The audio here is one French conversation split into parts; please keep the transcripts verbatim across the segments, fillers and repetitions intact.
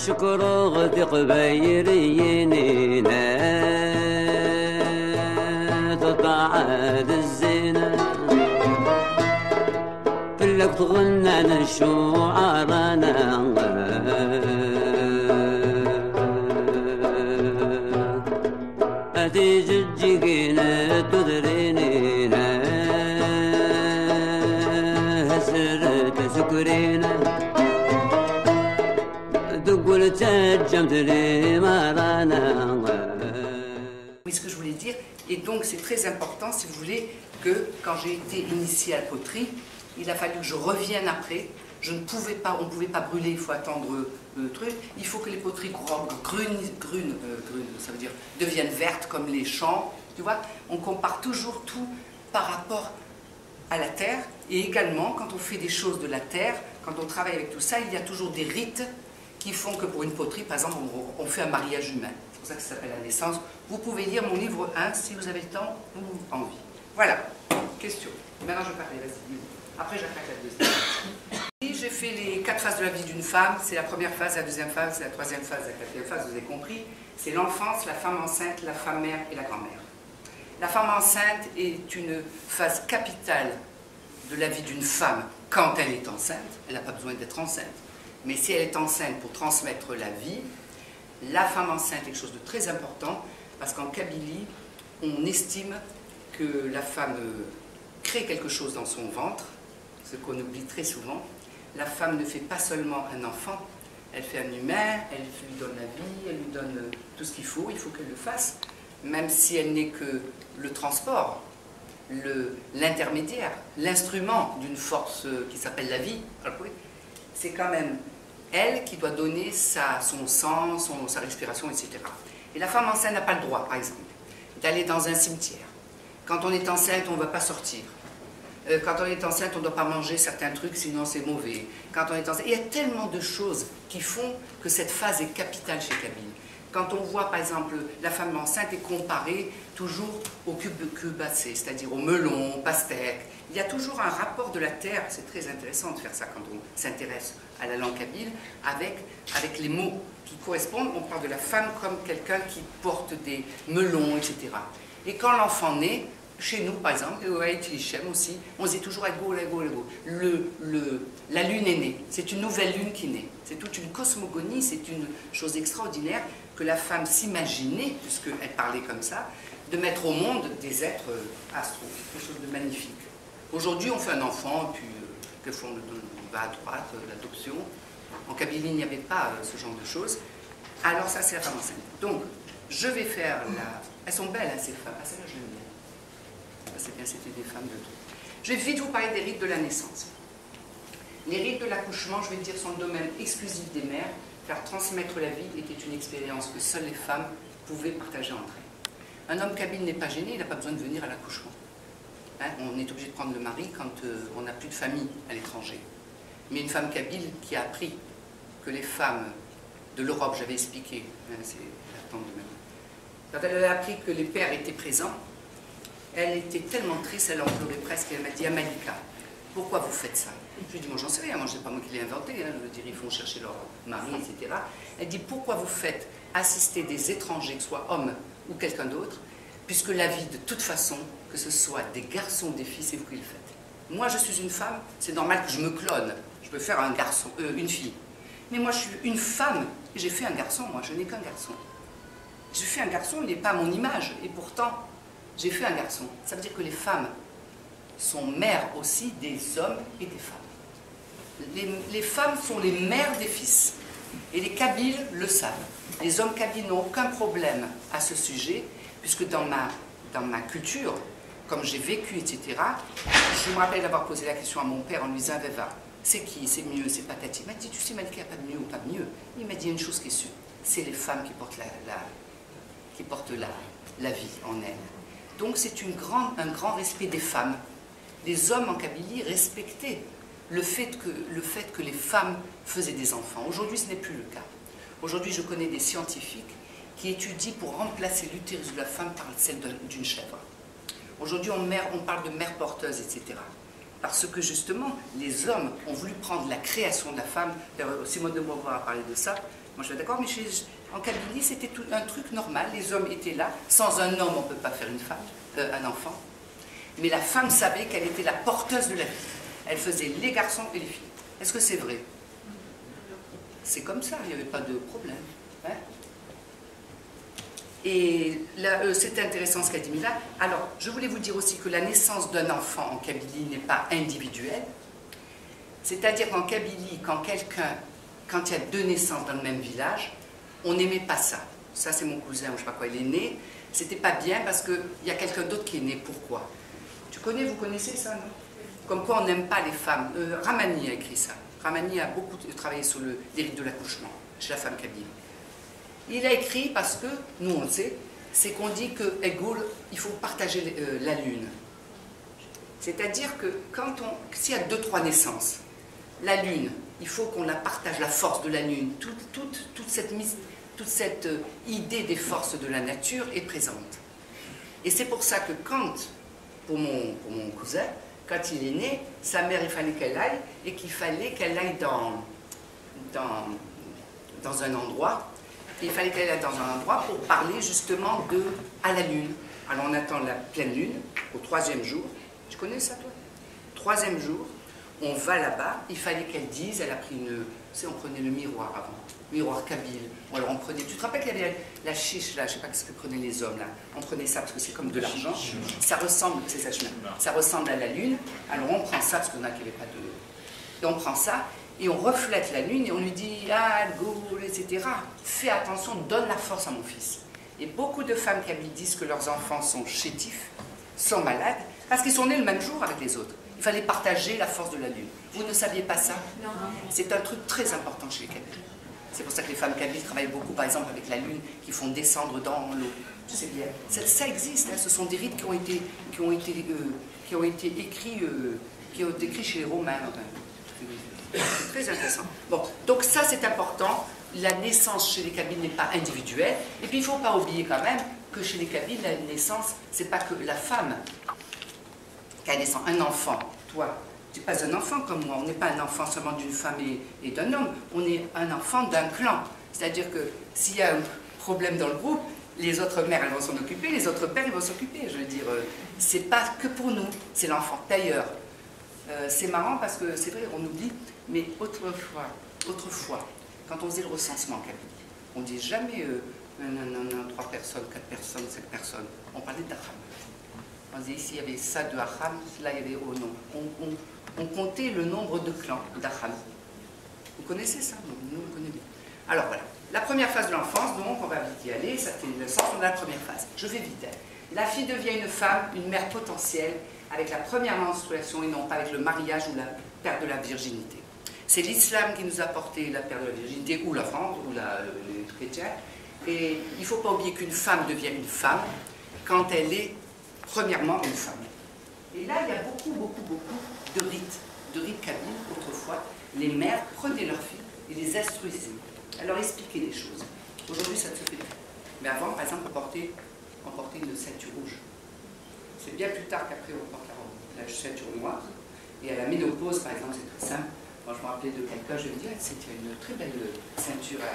الشكر غدي قبيرينينا تطعد الزينة كلك تغنى للشعرانا أتي جيجينا تدرينينا هسرت سكرينا تقول تجمت لي مرانا. Oui, ce que je voulais dire, et donc c'est très important, si vous voulez, que quand j'ai été initiée à la poterie, il a fallu que je revienne après. Je ne pouvais pas, on ne pouvait pas brûler, il faut attendre le truc. Il faut que les poteries grunes, grunes, euh, grunes, ça veut dire deviennent vertes comme les champs. Tu vois, on compare toujours tout par rapport à la terre. Et également, quand on fait des choses de la terre, quand on travaille avec tout ça, il y a toujours des rites qui font que pour une poterie, par exemple, on, on fait un mariage humain. C'est pour ça que ça s'appelle la naissance. Vous pouvez lire mon livre un si vous avez le temps ou envie. Voilà, question. Maintenant, je parle, vas-y. Après, j'attaque la deuxième. J'ai fait les quatre phases de la vie d'une femme. C'est la première phase, la deuxième phase, la troisième phase, la quatrième phase, vous avez compris. C'est l'enfance, la femme enceinte, la femme mère et la grand-mère. La femme enceinte est une phase capitale de la vie d'une femme quand elle est enceinte. Elle n'a pas besoin d'être enceinte. Mais si elle est enceinte pour transmettre la vie, la femme enceinte est quelque chose de très important parce qu'en Kabylie, on estime que la femme crée quelque chose dans son ventre, ce qu'on oublie très souvent. La femme ne fait pas seulement un enfant, elle fait un humain, elle lui donne la vie, elle lui donne tout ce qu'il faut, il faut qu'elle le fasse, même si elle n'est que le transport, l'intermédiaire, l'instrument d'une force qui s'appelle la vie. C'est quand même elle qui doit donner sa, son sang, son, sa respiration, et cetera. Et la femme enceinte n'a pas le droit, par exemple, d'aller dans un cimetière. Quand on est enceinte, on ne va pas sortir. Euh, quand on est enceinte, on ne doit pas manger certains trucs, sinon c'est mauvais. Quand on est enceinte, il y a tellement de choses qui font que cette phase est capitale chez Kabyle. Quand on voit, par exemple, la femme enceinte est comparée toujours au cubacé, c'est-à-dire au melon, au pastèque. Il y a toujours un rapport de la terre, c'est très intéressant de faire ça quand on s'intéresse à la langue kabyle, avec, avec les mots qui correspondent. On parle de la femme comme quelqu'un qui porte des melons, et cetera. Et quand l'enfant naît, chez nous, par exemple, et au Haïti-Hichem aussi, on se dit toujours Ego, Ego, Ego. Le, le, la lune est née, c'est une nouvelle lune qui naît. C'est toute une cosmogonie, c'est une chose extraordinaire que la femme s'imaginait, puisqu'elle parlait comme ça, de mettre au monde des êtres astro, quelque chose de magnifique. Aujourd'hui, on fait un enfant, puis euh, quelquefois on va à droite, euh, l'adoption. En Kabylie, il n'y avait pas euh, ce genre de choses. Alors ça, c'est la femme enceinte. Donc, je vais faire la... Elles sont belles, hein, ces femmes. Ah, celle-là, je l'aime bien. C'est bien, c'était des femmes de tout. Je vais vite vous parler des rites de la naissance. Les rites de l'accouchement, je vais dire, sont le domaine exclusif des mères, car transmettre la vie était une expérience que seules les femmes pouvaient partager entre elles. Un homme kabyle n'est pas gêné, il n'a pas besoin de venir à l'accouchement. Hein, on est obligé de prendre le mari quand euh, on n'a plus de famille à l'étranger. Mais une femme kabyle qui a appris que les femmes de l'Europe, j'avais expliqué, hein, c'est la tante de ma mère, quand elle a appris que les pères étaient présents, elle était tellement triste, elle en pleurait presque, elle m'a dit « Amalika, pourquoi vous faites ça ?» Je lui ai dit « Moi j'en sais rien, moi c'est pas moi qui l'ai inventé, hein, je veux dire, ils font chercher leur mari, et cetera » Elle dit « Pourquoi vous faites assister des étrangers, que ce soit hommes ou quelqu'un d'autre, puisque la vie de toute façon, que ce soit des garçons ou des filles, c'est vous qui le faites. Moi je suis une femme, c'est normal que je me clone, je peux faire un garçon, euh, une fille. Mais moi je suis une femme, et j'ai fait un garçon, moi je n'ai qu'un garçon. J'ai fait un garçon, il n'est pas à mon image, et pourtant, j'ai fait un garçon. Ça veut dire que les femmes sont mères aussi des hommes et des femmes. Les, les femmes sont les mères des fils. Et les Kabyles le savent. Les hommes kabyles n'ont aucun problème à ce sujet, puisque dans ma, dans ma culture, comme j'ai vécu, et cetera, je me rappelle d'avoir posé la question à mon père en lui disant « Veva, c'est qui, c'est mieux, c'est patati ?» Il m'a dit « Tu sais, Malika, il n'y a pas de mieux ou pas de mieux. » Il m'a dit une chose qui est sûre, c'est les femmes qui portent la, la, qui portent la, la vie en elles. Donc c'est un grand respect des femmes. Les hommes en Kabylie respectaient le fait, que, le fait que les femmes faisaient des enfants. Aujourd'hui, ce n'est plus le cas. Aujourd'hui, je connais des scientifiques qui étudient pour remplacer l'utérus de la femme par celle d'une chèvre. Aujourd'hui, on, on parle de mère porteuse, et cetera. Parce que justement, les hommes ont voulu prendre la création de la femme. Simone de Beauvoir a parlé de ça. Moi je suis d'accord, mais chez, en Kabylie c'était un truc normal, les hommes étaient là, sans un homme on ne peut pas faire une femme, euh, un enfant, mais la femme savait qu'elle était la porteuse de la vie, elle faisait les garçons et les filles. Est-ce que c'est vrai? C'est comme ça, il n'y avait pas de problème. Hein? Et euh, c'est intéressant ce qu'a dit Mila. Alors, je voulais vous dire aussi que la naissance d'un enfant en Kabylie n'est pas individuelle. C'est-à-dire qu'en Kabylie, quand quelqu'un, quand il y a deux naissances dans le même village, on n'aimait pas ça. Ça, c'est mon cousin, ou je ne sais pas quoi, il est né. C'était pas bien parce qu'il y a quelqu'un d'autre qui est né. Pourquoi? Tu connais, vous connaissez ça, non? Comme quoi on n'aime pas les femmes. Euh, Ramani a écrit ça. Ramani a beaucoup travaillé sur le, les rites de l'accouchement chez la femme kabyle. Il a écrit parce que, nous on le sait, c'est qu'on dit que Egoul, il faut partager euh, la lune. C'est-à-dire que quand on, s'il y a deux, trois naissances, la lune, il faut qu'on la partage, la force de la lune, toute, toute, toute cette, toute cette euh, idée des forces de la nature est présente. Et c'est pour ça que quand, pour mon, pour mon cousin, quand il est né, sa mère, il fallait qu'elle aille, et qu'il fallait qu'elle aille dans, dans, dans un endroit, il fallait qu'elle aille dans un endroit pour parler justement de, à la lune. Alors on attend la pleine lune, au troisième jour. Tu connais ça, toi? Troisième jour, on va là-bas, il fallait qu'elle dise, elle a pris une... Tu sais, on prenait le miroir avant, miroir kabyle, ou alors on prenait... Tu te rappelles qu'il y avait la chiche, là, je ne sais pas ce que prenaient les hommes, là. On prenait ça parce que c'est comme de l'argent. Ça ressemble, c'est ça, ça ressemble à la lune. Alors on prend ça, parce qu'on a qu'il n'y avait pas de... Et on prend ça, et on reflète la lune, et on lui dit, ah, Goul, et cetera. Fais attention, donne la force à mon fils. Et beaucoup de femmes kabyles disent que leurs enfants sont chétifs, sont malades, parce qu'ils sont nés le même jour avec les autres. Il fallait partager la force de la lune. Vous ne saviez pas ça? Non. C'est un truc très important chez les Kabyles. C'est pour ça que les femmes kabyles travaillent beaucoup, par exemple, avec la lune, qui font descendre dans l'eau. Tu sais bien. Ça, ça existe. Hein. Ce sont des rites qui ont été, qui ont été, euh, qui ont été écrits, euh, qui ont été écrits chez les Romains. C'est très intéressant. Bon, donc ça, c'est important. La naissance chez les Kabyles n'est pas individuelle. Et puis, il ne faut pas oublier quand même que chez les Kabyles, la naissance, c'est pas que la femme qui a naissance, un enfant. Toi, tu n'es pas un enfant comme moi. On n'est pas un enfant seulement d'une femme et, et d'un homme. On est un enfant d'un clan. C'est-à-dire que s'il y a un problème dans le groupe, les autres mères, elles vont s'en occuper, les autres pères, ils vont s'occuper. Je veux dire, euh, c'est pas que pour nous, c'est l'enfant. D'ailleurs, euh, c'est marrant parce que c'est vrai, on oublie, mais autrefois, autrefois, quand on faisait le recensement en Kabylie, on ne disait jamais euh, non, non, non, trois personnes, quatre personnes, cinq personnes. On parlait d'Acham. On disait ici, il y avait ça de Acham, là, il y avait oh non. On, on, on comptait le nombre de clans d'Acham. Vous connaissez ça? Nous, on le connaît bien. Alors voilà, la première phase de l'enfance, donc on va vite y aller, ça c'est le sens de la première phase. Je vais vite. La fille devient une femme, une mère potentielle, avec la première menstruation et non pas avec le mariage ou la perte de la virginité. C'est l'islam qui nous a porté la perte de la virginité, ou la France, ou la, euh, les chrétiens. Et il ne faut pas oublier qu'une femme devient une femme quand elle est premièrement une femme. Et là, il y a beaucoup, beaucoup, beaucoup de rites, de rites kabyles autrefois. Les mères prenaient leurs filles et les instruisaient. Elle leur expliquait des choses. Aujourd'hui, ça ne se fait plus. Mais avant, par exemple, on portait, on portait une ceinture rouge. C'est bien plus tard qu'après on porte la, la ceinture noire. Et à la ménopause, par exemple, c'est très simple. Moi, je me rappelais de quelqu'un, je me disais, c'était une très belle ceinture à...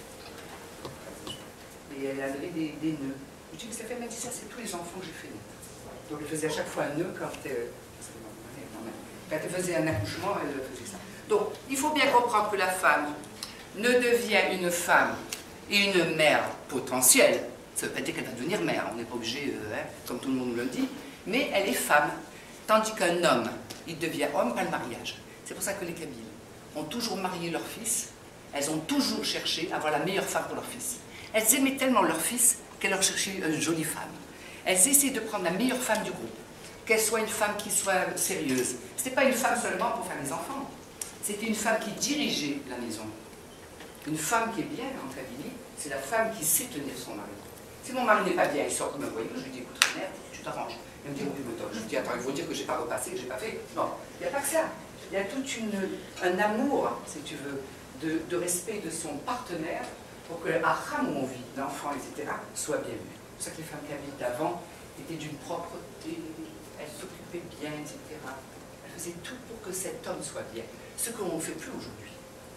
Et elle avait des, des nœuds. Je dis, ça fait, elle m'a dit ça, c'est tous les enfants que j'ai fait naître. Donc elle faisait à chaque fois un nœud quand, euh, quand elle faisait un accouchement, elle faisait ça. Donc, il faut bien comprendre que la femme ne devient une femme et une mère potentielle. Ça ne veut pas dire qu'elle va devenir mère, on n'est pas obligé, euh, hein, comme tout le monde le dit, mais elle est femme. Tandis qu'un homme, il devient homme par le mariage. C'est pour ça que les Kabyles ont toujours marié leur fils, elles ont toujours cherché à avoir la meilleure femme pour leur fils. Elles aimaient tellement leur fils qu'elles leur cherchaient une jolie femme. Elles essayaient de prendre la meilleure femme du groupe, qu'elle soit une femme qui soit sérieuse. Ce n'était pas une femme seulement pour faire les enfants, c'était une femme qui dirigeait la maison. Une femme qui est bien en Kabylie, c'est la femme qui sait tenir son mari. Si mon mari n'est pas bien, il sort comme un voyou, je lui dis, écoute, merde, tu t'arranges. Il me dit, oui, mais je lui dis, attends, il faut dire que je n'ai pas repassé, que je n'ai pas fait. Non, il n'y a pas que ça. Il y a tout une, un amour, si tu veux, de, de respect de son partenaire pour que l'acham où on vit, l'enfant, et cetera, soit bien vu. C'est pour ça que les femmes kabyles d'avant étaient d'une propreté, elles s'occupaient bien, et cetera. Elles faisaient tout pour que cet homme soit bien. Ce qu'on ne fait plus aujourd'hui. Ce que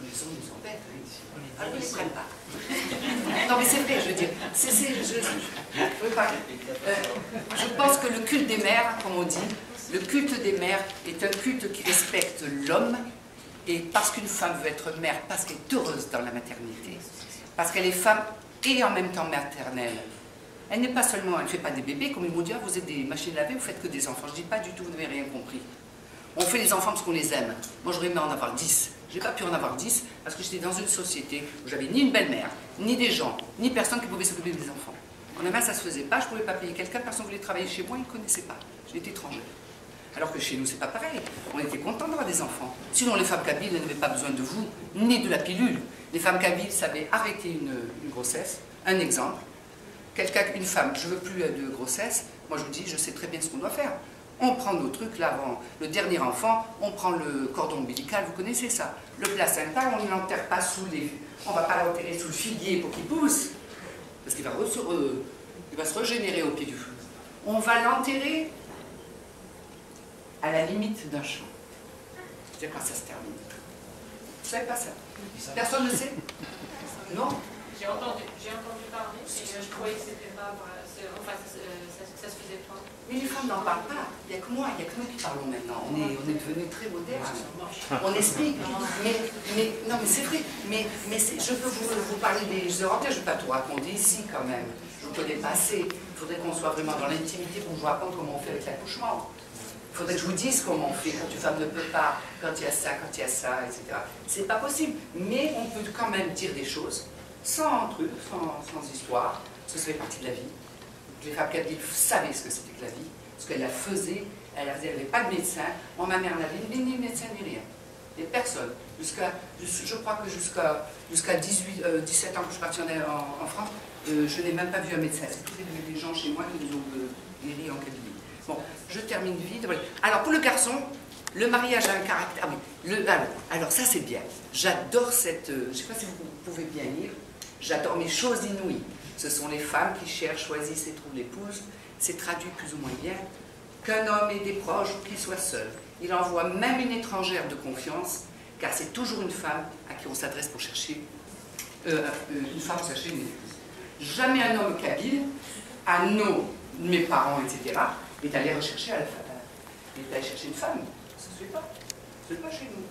tous les hommes nous embêtent, hein, ici. Alors, ils ne les prennent pas. Non, mais c'est vrai, je veux dire. C'est, c'est, je, je, je, pas, euh, je pense que le culte des mères, comme on dit, le culte des mères est un culte qui respecte l'homme, et parce qu'une femme veut être mère, parce qu'elle est heureuse dans la maternité, parce qu'elle est femme et en même temps maternelle. Elle n'est pas seulement, elle ne fait pas des bébés, comme ils m'ont dit, ah, vous êtes des machines à laver, vous faites que des enfants. Je ne dis pas du tout, vous n'avez rien compris. On fait les enfants parce qu'on les aime. Moi, j'aurais aimé en avoir dix. Je n'ai pas pu en avoir dix parce que j'étais dans une société où j'avais ni une belle-mère, ni des gens, ni personne qui pouvait s'occuper des enfants. En Allemagne, ça ne se faisait pas, je ne pouvais pas payer quelqu'un, personne ne voulait travailler chez moi, ils ne connaissaient pas. J'étais étrangère. Alors que chez nous, c'est pas pareil. On était contents d'avoir des enfants. Sinon, les femmes kabyles n'avaient pas besoin de vous, ni de la pilule. Les femmes kabyles savaient arrêter une, une grossesse. Un exemple. Quelqu'un, une femme, je veux plus de grossesse. Moi, je vous dis, je sais très bien ce qu'on doit faire. On prend nos trucs, là, avant le dernier enfant, on prend le cordon ombilical, vous connaissez ça. Le placenta, on ne l'enterre pas sous les... On ne va pas l'enterrer sous le figuier pour qu'il pousse. Parce qu'il va, re, re, il va se régénérer au pied du feu. On va l'enterrer à la limite d'un champ. C'est quand ça se termine. Vous ne savez pas ça? Personne ne sait? Non? J'ai entendu, j'ai entendu parler, et je croyais que c'était pas vrai. Enfin, ça, ça, ça se faisait pas. Mais les femmes n'en parlent pas. Il n'y a que moi, il n'y a que nous qui parlons maintenant. On est, on est devenus très modernes. On explique. Mais, mais, non, mais c'est vrai. Mais, mais je peux vous, vous parler des Européens, je ne vais pas tout raconter ici quand même. Je vous connais pas assez. Il faudrait qu'on soit vraiment dans l'intimité pour vous raconter comment on fait avec l'accouchement. Il faudrait que je vous dise comment on fait quand une femme ne peut pas, quand il y a ça, quand il y a ça, et cetera. C'est pas possible. Mais on peut quand même dire des choses sans truc, sans, sans histoire, parce que ça fait partie de la vie. Les femmes kabyles savaient ce que c'était que la vie, ce qu'elle la faisait. Elle n'avait pas de médecin. Moi, ma mère n'avait ni médecin ni rien. Et personne. Jusqu'à, je crois que jusqu'à jusqu'à dix-huit, euh, dix-sept ans que je suis partie en, en, en France, euh, je n'ai même pas vu un médecin. C'est tous les, les gens chez moi qui nous ont euh, guéris en Kabylie. Bon, je termine vite. Alors, pour le garçon, le mariage a un caractère... Ah oui, le, alors, alors, ça, c'est bien. J'adore cette... Euh, je ne sais pas si vous pouvez bien lire. J'adore mes choses inouïes. Ce sont les femmes qui cherchent, choisissent et trouvent l'épouse. C'est traduit plus ou moins bien. Qu'un homme ait des proches ou qu'il soit seul. Il envoie même une étrangère de confiance, car c'est toujours une femme à qui on s'adresse pour chercher... Euh, une femme pour chercher une épouse. Jamais un homme kabyle, à nos, mes parents, et cetera, est allé rechercher à la femme. Il est allé chercher une femme. Ça ne se fait pas. Ça ne se fait pas chez nous.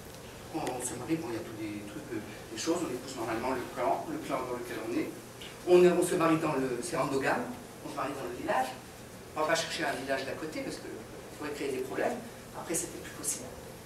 On, on se marie, bon, il y a tous des trucs, euh, des choses, on épouse normalement le clan, le clan dans lequel on est. On, on se marie dans le... c'est endogame, on se marie dans le village. On va pas chercher un village d'à côté parce que ça pourrait créer des problèmes. Après, c'était plus possible.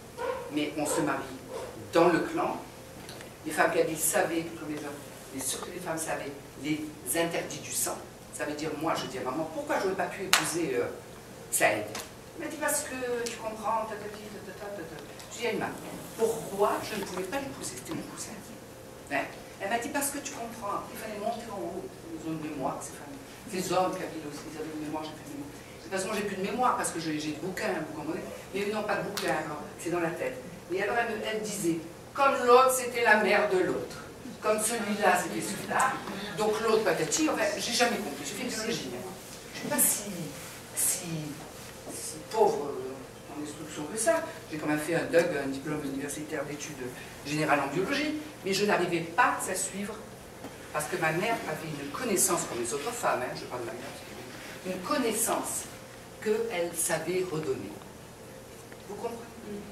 Mais on se marie dans le clan. Les femmes kabyles savaient, comme les hommes, et surtout les femmes savaient, les interdits du sang. Ça veut dire, moi, je dis à maman, pourquoi je n'aurais pas pu épouser euh, Saïd? Elle m'a dit, parce que tu comprends, ta, ta, ta, ta, ta, ta. Je dis, Elma, pourquoi je ne pouvais pas l'épouser? C'était mon cousin. Hein? Elle m'a dit, parce que tu comprends, il fallait monter en haut. Ils ont une mémoire, ces femmes. Ces hommes kabyles aussi, ils avaient une mémoire, j'ai plus de mémoire. De toute façon, j'ai plus de mémoire parce que j'ai des bouquins, vous comprenez? Mais eux n'ont pas de bouquins, c'est dans la tête. Et alors, elle, elle disait, comme l'autre, c'était la mère de l'autre. Comme celui-là, c'était celui-là. Donc l'autre, patati, enfin, j'ai jamais compris. J'ai fait biologie. Je ne suis pas si, si, si pauvre en instruction que ça. J'ai quand même fait un D U G, un diplôme universitaire d'études générales en biologie, mais je n'arrivais pas à suivre parce que ma mère avait une connaissance, comme les autres femmes, hein, je parle de ma mère, une connaissance qu'elle savait redonner. Vous comprenez?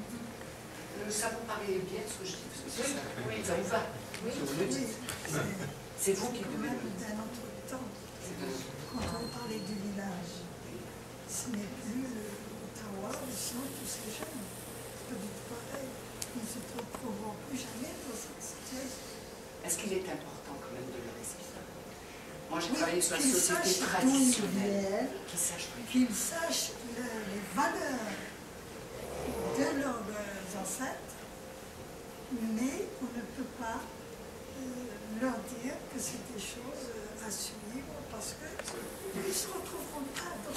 Ça vous paraît bien ce que je dis? Parce que oui, oui, ça vous va? Oui, vous le dites. C'est vous qui devez... Même d'un autre temps, quand on parlait du village, ce n'est plus Ottawa, sinon tous ces jeunes. Pas du tout pareil. Ils ne se retrouveront plus jamais dans cette situation. Est-ce qu'il est important quand même de le respecter? Moi, j'ai travaillé sur la société sachent traditionnelle. Qu'ils sachent, qu'ils sachent le, les valeurs de leurs ancêtres, mais on ne peut pas euh, leur dire que c'est des choses à suivre parce qu'ils ne se retrouveront pas